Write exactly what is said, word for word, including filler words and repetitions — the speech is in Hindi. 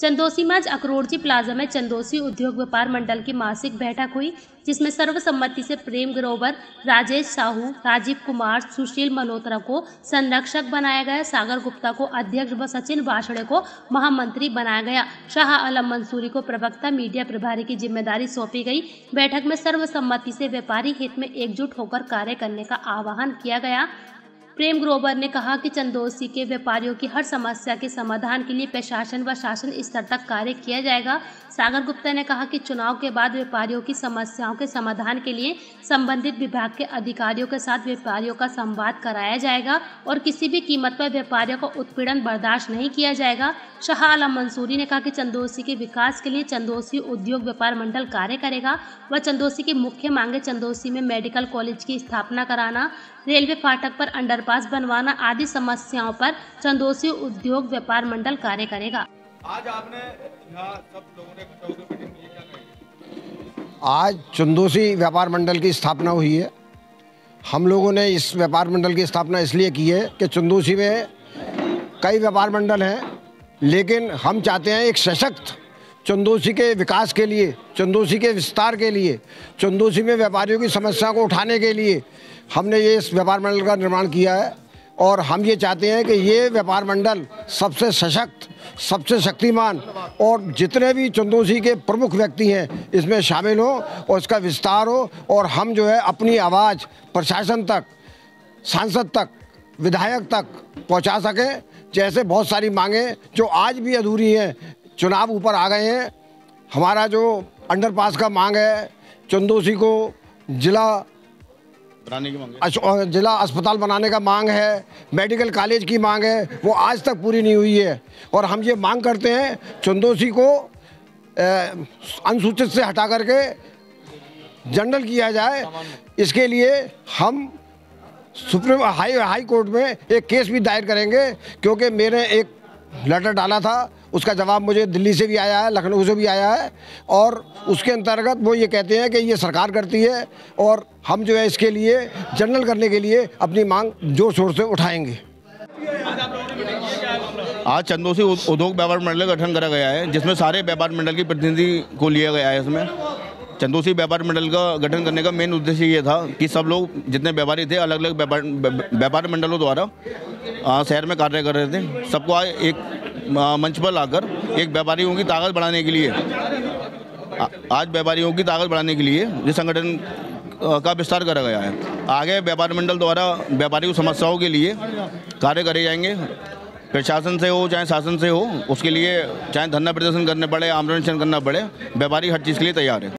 चंदोसी में आज अकरोड़जी प्लाजा में चंदोसी उद्योग व्यापार मंडल की मासिक बैठक हुई, जिसमें सर्वसम्मति से प्रेम ग्रोवर, राजेश साहू, राजीव कुमार, सुशील मल्होत्रा को संरक्षक बनाया गया। सागर गुप्ता को अध्यक्ष व सचिन वासड़े को महामंत्री बनाया गया। शाह आलम मंसूरी को प्रवक्ता मीडिया प्रभारी की जिम्मेदारी सौंपी गई। बैठक में सर्वसम्मति से व्यापारी हित में एकजुट होकर कार्य करने का आह्वान किया गया। प्रेम ग्रोवर ने कहा कि चंदोसी के व्यापारियों की हर समस्या के समाधान के लिए प्रशासन व शासन स्तर तक कार्य किया जाएगा। सागर गुप्ता ने कहा कि चुनाव के बाद व्यापारियों की समस्याओं के समाधान के लिए संबंधित विभाग के अधिकारियों के साथ व्यापारियों का संवाद कराया जाएगा और किसी भी कीमत पर व्यापारियों का उत्पीड़न बर्दाश्त नहीं किया जाएगा। शाह आलम मंसूरी ने कहा कि चंदोसी के विकास के लिए चंदोसी उद्योग व्यापार मंडल कार्य करेगा। वह चंदोसी की मुख्य मांगे चंदोसी में मेडिकल कॉलेज की स्थापना कराना, रेलवे फाटक पर अंडरपास बनवाना आदि समस्याओं पर चंदोसी उद्योग व्यापार मंडल कार्य करेगा। आज आपने यहाँ सब लोगों ने इकट्ठा होकर मीटिंग की, क्या कहेंगे? आज चंदोसी व्यापार मंडल की स्थापना हुई है। हम लोगों ने इस व्यापार मंडल की स्थापना इसलिए की है कि चंदोसी में कई व्यापार मंडल हैं, लेकिन हम चाहते हैं एक सशक्त चंदोसी के विकास के लिए, चंदोसी के विस्तार के लिए, चंदोसी में व्यापारियों की समस्या को उठाने के लिए हमने ये इस व्यापार मंडल का निर्माण किया है। और हम ये चाहते हैं कि ये व्यापार मंडल सबसे सशक्त, सबसे शक्तिमान और जितने भी चंदोसी के प्रमुख व्यक्ति हैं इसमें शामिल हो और इसका विस्तार हो और हम जो है अपनी आवाज़ प्रशासन तक, सांसद तक, विधायक तक पहुंचा सकें। जैसे बहुत सारी मांगें जो आज भी अधूरी हैं, चुनाव ऊपर आ गए हैं। हमारा जो अंडरपास का मांग है, चंदोसी को जिला बनाने की मांग है, जिला अस्पताल बनाने का मांग है, मेडिकल कॉलेज की मांग है, वो आज तक पूरी नहीं हुई है। और हम ये मांग करते हैं चंदोसी को अनुसूचित से हटा करके जनरल किया जाए। इसके लिए हम सुप्रीम हाई हाई कोर्ट में एक केस भी दायर करेंगे, क्योंकि मैंने एक लेटर डाला था, उसका जवाब मुझे दिल्ली से भी आया है, लखनऊ से भी आया है। और उसके अंतर्गत वो ये कहते हैं कि ये सरकार करती है और हम जो है इसके लिए जनरल करने के लिए अपनी मांग जोर शोर से उठाएंगे। आज चंदोसी उद्योग व्यापार मंडल का गठन करा गया है, जिसमें सारे व्यापार मंडल की प्रतिनिधि को लिया गया है। इसमें चंदोसी व्यापार मंडल का गठन करने का मेन उद्देश्य ये था कि सब लोग जितने व्यापारी थे अलग अलग व्यापार व्यापार मंडलों द्वारा शहर में कार्य कर रहे थे, सबको आज एक मंच पर लाकर एक व्यापारियों की ताकत बढ़ाने के लिए आज व्यापारियों की ताकत बढ़ाने के लिए ये संगठन का विस्तार करा गया है। आगे व्यापार मंडल द्वारा व्यापारियों समस्याओं के लिए कार्य करे जाएंगे, प्रशासन से हो चाहे शासन से हो। उसके लिए चाहे धरना प्रदर्शन करने पड़े, आंदोलन करना पड़े, व्यापारी हर चीज़ के लिए तैयार है।